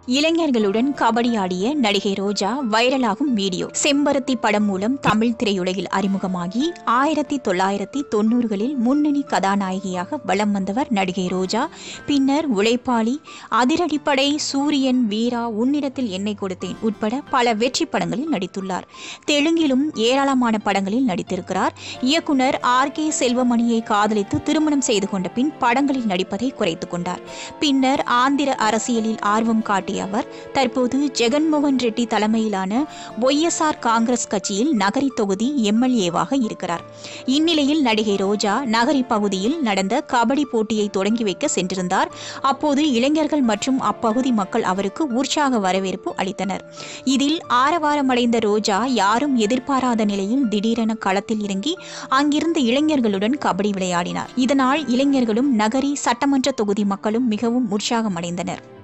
இளைஞர்களுடன் கபடி ஆடிய நடிகை ரோஜா வைரலாகும் வீடியோ. செம்பருத்தி படம் மூலம் தமிழ் திரையுலகில் அறிமுகமாகி 1990களில் முன்னணி கதாநாயகியாக வலம் வந்தவர் நடிகை ரோஜா. பின்னர் உழைப்பாளி, அதிரடிப்படை, சூரியன், வீரா, உன்னிடத்தில் என்னை கொடுத்தேன் உட்பட பல வெற்றி படங்களில் நடித்துள்ளார். தெலுங்கிலும் ஏராளமான படங்களில் நடித்திருக்கிறார். இயக்குனர் RK செல்வமணியை காதலித்து திருமணம் செய்து கொண்ட பின் படங்களில் நடிப்பதை குறைத்துக் கொண்டார். பின்னர் ஆந்திர அரசியலில் ஆர்வம் காட்டிய அவர் தற்போது ஜெகன்மோகன் ரெட்டி தலைமையிலான YSR காங்கிரஸ் கட்சியில் நகரி தொகுதி MLA-வாக இருக்கிறார். இந்நிலையில் நடிகை ரோஜா நகரி பகுதியில் நடந்த கபடி போட்டியை தொடங்கி வைக்க சென்றிருந்தார். அப்போது இளைஞர்கள் மற்றும் அப்பகுதி மக்கள் அவருக்கு உற்சாக வரவேற்பு அளித்தனர். இதில் ஆரவாரமடைந்த ரோஜா யாரும் எதிர்பாராத நிலையில் திடீரென களத்தில் இறங்கி அங்கிருந்த இளைஞர்களுடன் கபடி விளையாடினார். இதனால் இளைஞர்களும் நகரி சட்டமன்ற தொகுதி மக்களும் மிகவும் உற்சாகமடைந்தனர்.